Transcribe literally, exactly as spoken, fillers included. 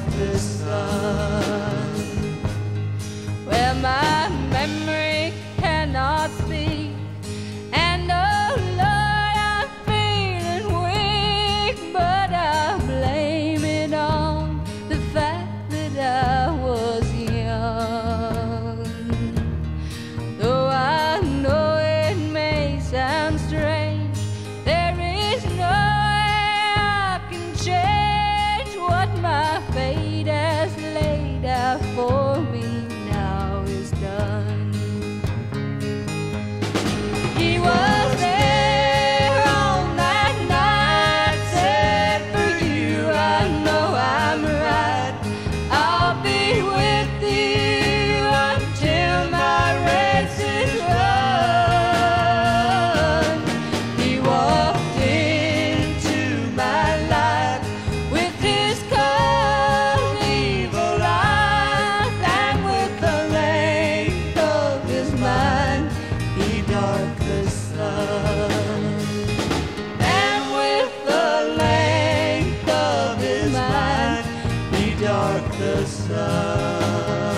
darkest sun, where my memory cannot speak, and oh Lord, I'm feeling weak, but I blame it on the fact that I was young. Though I know it may sound strange, there is no way I can change what my fate has laid out for me. Now is done. He was there on that night, said for you, I know I'm right. I'll be with you until my race is run. He walked into my life with his cold evil eyes, and with the length of his mind he dark the sun. And with the length of his mind he dark the sun.